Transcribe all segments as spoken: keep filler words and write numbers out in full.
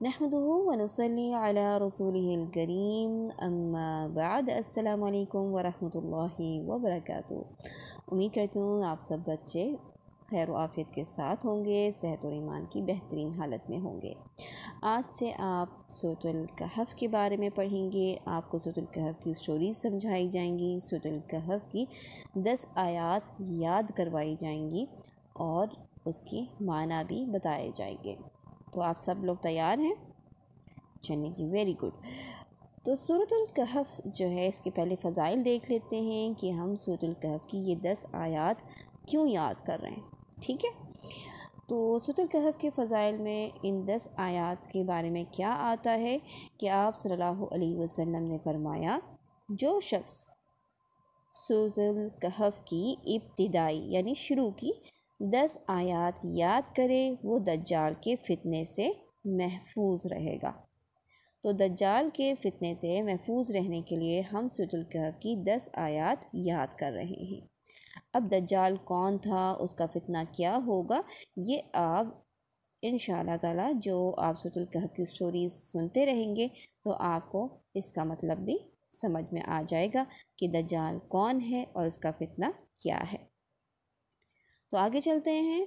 नहमदुहु व नुसल्ली अला रसूलिहिल करीम अम्मा बाद अस्सलामु अलैकुम व रहमतुल्लाहि व बरकातुहू। उम्मीद करती हूँ आप सब बच्चे खैर व आफियत के साथ होंगे, सेहत और ईमान की बेहतरीन हालत में होंगे। आज से आप सूरह कहफ के बारे में पढ़ेंगे। आपको सूरह कहफ की स्टोरी समझाई जाएंगी, सूरह कहफ की दस आयात याद करवाई जाएंगी और उसके माना भी बताए जाएंगे। तो आप सब लोग तैयार हैं? चलिए जी, वेरी गुड। तो सूरह कहफ जो है, इसके पहले फ़ज़ाइल देख लेते हैं कि हम सूरह कहफ की ये दस आयात क्यों याद कर रहे हैं। ठीक है, तो सूरह कहफ के फ़ज़ाइल में इन दस आयात के बारे में क्या आता है कि आप सल्लल्लाहु अलैहि वसल्लम ने फरमाया, जो शख्स सूरह कहफ की इब्तिदाई यानी शुरू की दस आयात याद करे वो दज्जाल के फ़ितने से महफूज रहेगा। तो दज्जाल के फ़ितने से महफूज रहने के लिए हम सूरह कहफ की दस आयात याद कर रहे हैं। अब दज्जाल कौन था, उसका फ़ितना क्या होगा, ये आप इंशाअल्लाह ताला जो आप सूरह कहफ की स्टोरीज़ सुनते रहेंगे तो आपको इसका मतलब भी समझ में आ जाएगा कि दज्जाल कौन है और उसका फ़ितना क्या है। तो आगे चलते हैं।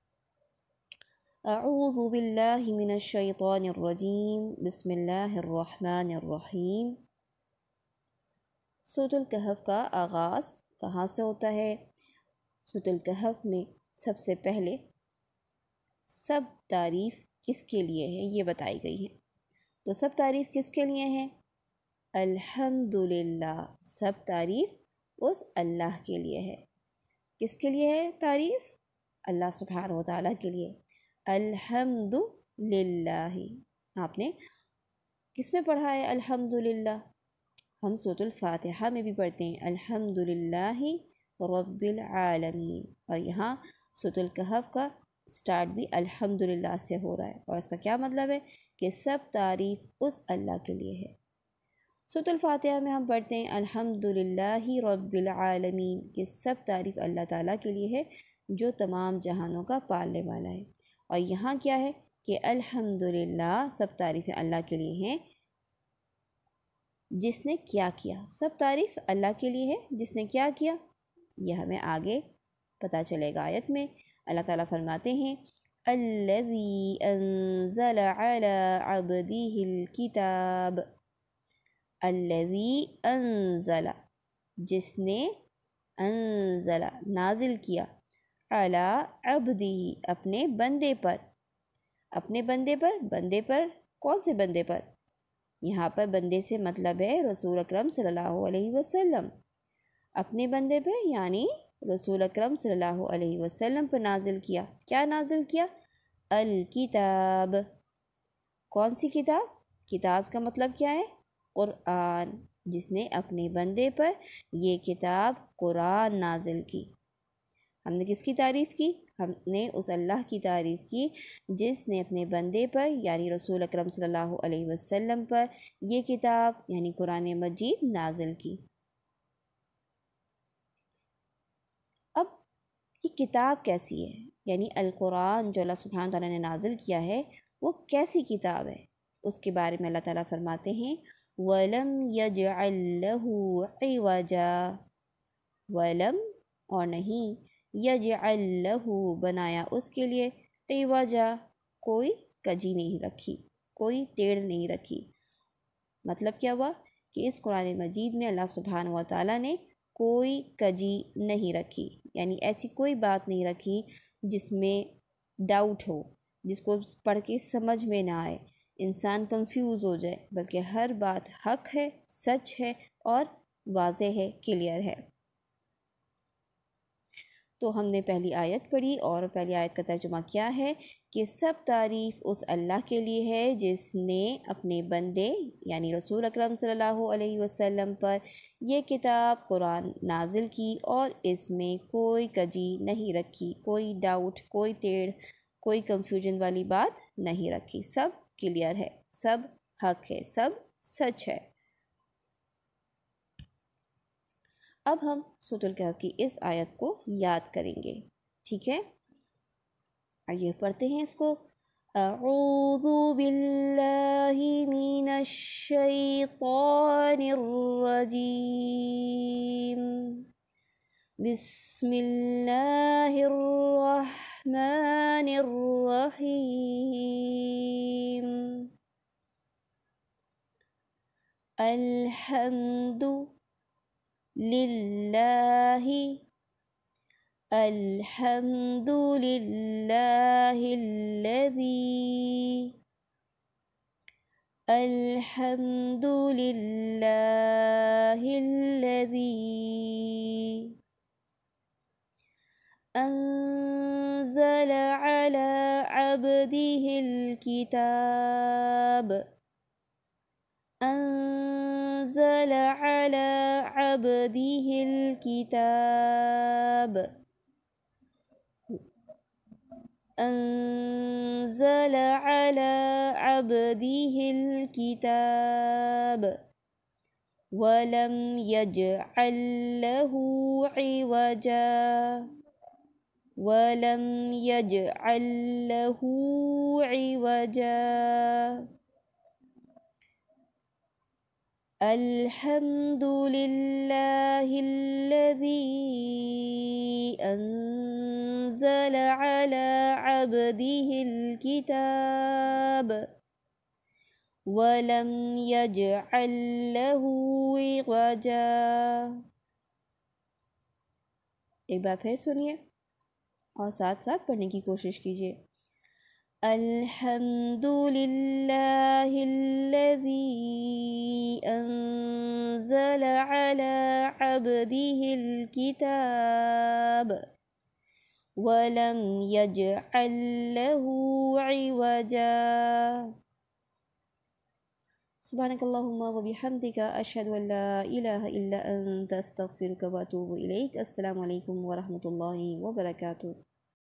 अऊज़ु बिल्लाहि मिनश शैतानिर रजीम, बिस्मिल्लाहिर रहमानिर रहीम। सूरह कहफ का आगाज़ कहाँ से होता है? सूरह कहफ में सबसे पहले सब तारीफ़ किसके लिए है ये बताई गई है। तो सब तारीफ़ किसके लिए है? अल्हम्दुलिल्लाह। सब तारीफ़ उस अल्लाह के लिए है। किसके लिए है तारीफ़? अल्लाह सुब्हानहु व तआला के लिए। अल्हम्दुलिल्लाह आपने किस में पढ़ा है अल्हम्दुलिल्लाह? हम सूरह फातिहा में भी पढ़ते हैं अल्हम्दुलिल्लाहि रब्बिल आलमीन, और यहाँ सूरह कहफ का स्टार्ट भी अल्हम्दुलिल्लाह से हो रहा है और इसका क्या मतलब है कि सब तारीफ़ उस अल्लाह के लिए है। सूरह फातिहा में हम पढ़ते हैं अल्हम्दुलिल्लाहि रब्बिल आलमीन, कि सब तारीफ़ अल्लाह ताला के लिए है जो तमाम जहानों का पालने वाला है। और यहाँ क्या है कि अल्हम्दुलिल्लाह सब तारीफ़ें अल्लाह के लिए हैं जिसने क्या किया। सब तारीफ़ अल्लाह के लिए है जिसने क्या किया, यह हमें आगे पता चलेगा। आयत में अल्लाह ताला फरमाते हैं अल्लज़ी अंज़ल अला अब्दिहिल किताब। अल्लज़ी अंज़ला, जिसने, अंज़ला नाजिल किया, अला अब्दिही अपने बंदे पर। अपने बंदे पर, बंदे पर कौन से बंदे पर? यहाँ पर बंदे से मतलब है रसूल अकरम सल्लल्लाहु अलैहि वसल्लम। अपने बंदे पे यानी रसूल अकरम सल्लल्लाहु अलैहि वसल्लम पर नाजिल किया। क्या नाजिल किया? अल किताब। कौन सी किताब? किताब का मतलब क्या है? कुरान। जिसने अपने बंदे पर ये किताब कुरान नाजिल की। हमने किसकी तारीफ़ की? हमने उस अल्लाह की तारीफ़ की जिसने अपने बंदे पर यानी रसूल अकरम सल्लल्लाहु अलैहि वसल्लम पर ये किताब यानी कुरान मजीद नाजिल की। अब ये किताब कैसी है, यानी अल कुरान जो अल्लाह सुब्हानहु व तआला ने नाजिल किया है वो कैसी किताब है, उसके बारे में अल्लाह ताला फरमाते हैं वलम यजअल लहू इवजा। वलम और नहीं, यजअल लहू बनाया उसके लिए, इवजा कोई कजी नहीं रखी, कोई टेढ़ नहीं रखी। मतलब क्या हुआ कि इस कुरान मजीद में अल्लाह सुब्हानहु व तआला ने कोई कजी नहीं रखी, यानी ऐसी कोई बात नहीं रखी जिसमें डाउट हो, जिसको पढ़ के समझ में ना आए, इंसान कंफ्यूज हो जाए, बल्कि हर बात हक है, सच है और वाज़े है, क्लियर है। तो हमने पहली आयत पढ़ी और पहली आयत का तर्जुमा क्या है कि सब तारीफ़ उस अल्लाह के लिए है जिसने अपने बंदे यानी रसूल अकरम सल्लल्लाहु अलैहि वसल्लम पर यह किताब कुरान नाजिल की और इसमें कोई कजी नहीं रखी, कोई डाउट, कोई टेढ़, कोई कंफ्यूजन वाली बात नहीं रखी। सब क्लियर है, सब हक है, सब सच है। अब हम सूरह कहफ की इस आयत को याद करेंगे। ठीक है, आइए पढ़ते हैं इसको। أعوذ بالله من الشيطان الرجيم بسم الله الرحمن الرحيم الحمد لله الحمد لله الذي الحمد لله الذي أنزل على عبده الكتاب أنزل على عبده الكتاب أنزل على عبده الكتاب ولم يجعل له عوجا ولم يجعل له عوجا الحمد لله الذي أنزل على عبده الكتاب ولم يجعل له عوجا. ایک بار پھر سنیے اور ساتھ ساتھ پڑھنے کی کوشش کیجیے. الحمد لله الذي أنزل على عبده الكتاب ولم يجعل له عوجا. سبحانك اللهم وبحمدك أشهد أن لا إله إلا أنت أستغفرك وأتوب إليك. السلام عليكم ورحمة الله وبركاته.